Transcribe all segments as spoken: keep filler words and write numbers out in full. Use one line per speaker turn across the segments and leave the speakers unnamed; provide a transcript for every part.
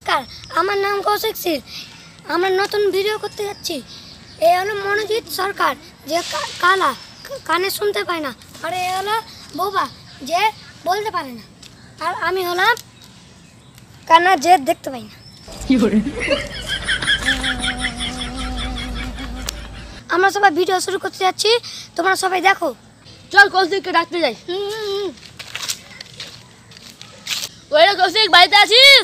নমস্কার, আমার নাম কৌশিক শীল। আমরা নতুন ভিডিও করতে যাচ্ছি। এ হলো মনোজিৎ সরকার, যে কালা, কানে শুনতে পায় না। আর এ হলো বোবা, যে বলতে পারে না। আর আমি হলাম কানা, যে দেখতে পাই না। আমরা সবাই ভিডিও শুরু করতে যাচ্ছি, তোমরা সবাই দেখো।
চল কৌশিককে ডাকতে যাই। ওই কৌশিক, বাড়িতে আছিস?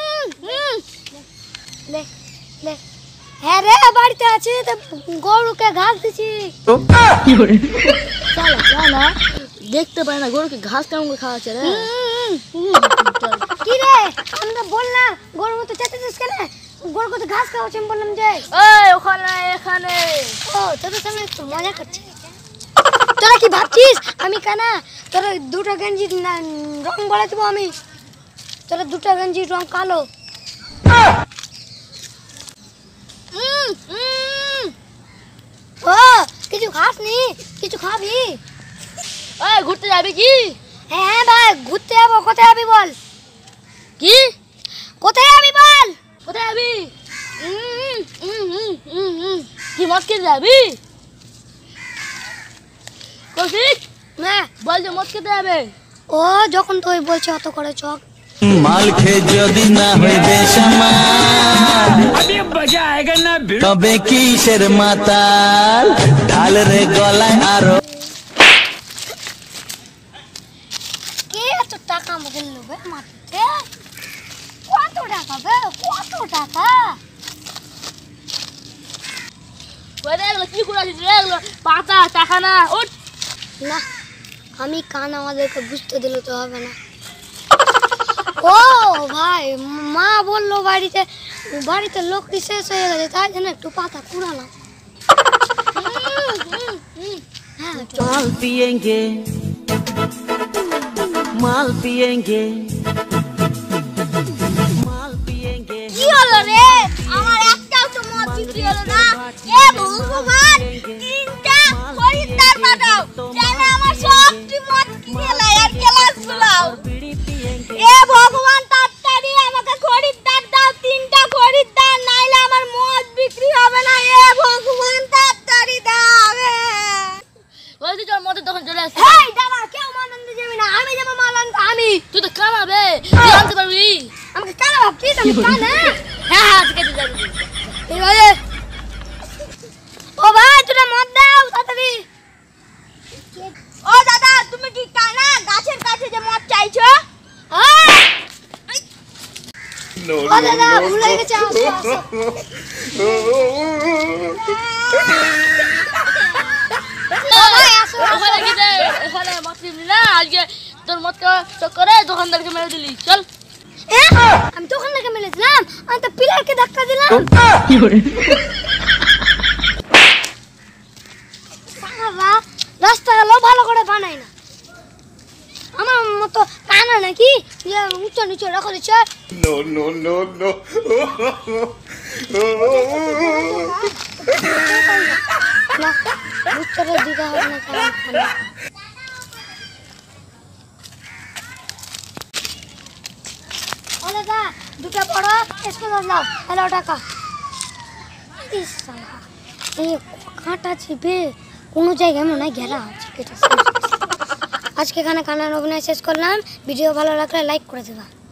লে লে হ্যাঁ রে, বাড়িতে আছি, তো গরুকে ঘাস দিছি।
চল চল, দেখতে পাই না গরুকে ঘাস কেমন করে খাওয়াচ্ছে রে।
কি রে, আমরা বললাম গরুর মতো চেঁচাচ্ছিস কেন? গরুকে তো ঘাস খাওয়াচ্ছে, আমি বললাম যে
ওই ওখানে এখানে।
ও তোদের সামনে একটু মজা করছি। তোরা কি ভাবছিস আমি কানা? তোরা দুটো গেঞ্জি রং বলে দেবো আমি। তোরা দুটো গেঞ্জির রং কালো। ও কিছু খাস নি? কিছু খাবি?
ওই ঘুরতে যাবি কি?
হ্যাঁ ভাই, ঘুরতে যাবো। কোথায় যাবি বল?
কি
কোথায় যাবি বল?
কোথায় যাবি? কি মদ খেতে যাবি? কৌশিক
হ্যাঁ
বল যে মদ খেতে যাবে।
ও যখন তুই বলছে অত করে চক
মাল খেয়ে যদি না হইবে সমাল, তবে কিসের মাতাল? ঢাল রে গলায় আরো।
কে এত টাকা আমাকে নেবে মাটিতে? কত টাকা বে? কত টাকা?
ওই রে, এগুলো কি করে আছিস রে? এগুলো পাতা টাকা না। উঠ
না, আমি কান, আমাদেরকে বুঝতে দিলে তো হবে না। ও ভাই, মা বললো বাড়িতে বাড়িতে লোকটি শেষ হয়ে গেছে, তাই জন্য একটু পাতা কুড়ালাম। হ্যাঁ
माल पिएंगे माल पिएंगे माल पिएंगे।
কি হলো রে? আমার একটাও তো মদ বিক্রি হলো না। এ ভগবান, তিনটা খরিদ্দার পাঠাও, যেন আমার সবটি মদ কিনে নেয় আর গ্লাস গুলাও। এ ভগবান, তাড়াতাড়ি আমাকে খরিদ্দার দাও, তিনটা খরিদ্দার, নাইলে আমার মদ বিক্রি হবে না। এ ভগবান, তাড়াতাড়ি দাও।
ওই তুই চল মদের দোকান চলে আসছিস।
হেই দাদা, কেউ মাল আনতে যাবি না, আমি যাবো মাল আনতে। আমি
তুই তো কামাবে, তুই আনতে পারবি?
আমাকে কানা ভাবছিস? আমি কানা?
হ্যাঁ হ্যাঁ, ঠিক আছে যাবি।
ঠিক আছে। ও ভাই, তোরা মদ দাও তাড়াতাড়ি।
ও দাদা, তুমি কি কানা? গাছের কাছে যে মদ চাইছো?
ও দাদা, ভুলে গেছে। আসো, আসো। ও ভাই, আসো, আসো।
ওখানে গিয়ে এখানে মদ কিনবি না, আজকে তোর মদ খাওয়া চক্করে দোকানদারকে মেরে দিলি। চল।
এ, আমি তখন নাকি মেরেছিলাম, আমি তো পিলারকে ধাক্কা দিলাম। বাবা, রাস্তাগুলো ভালো করে বানায় না। আমার মতো কানা নাকি যে উঁচু নিচু রাখা দিচ্ছে?
No, no, no, no.
না, উত্তরে দিতে হবে না কারণ কানা। ও দাদা, দুটো বড় স্কুল দাও, হ্যালো টাকা। ইস সালা, এই কাঁটা চিপে কোনো জায়গায় মনে হয় ঘেরা আছে। কেটে আজকে এখানে কানার অভিনয় শেষ করলাম। ভিডিও ভালো লাগলে লাইক করে দেবা।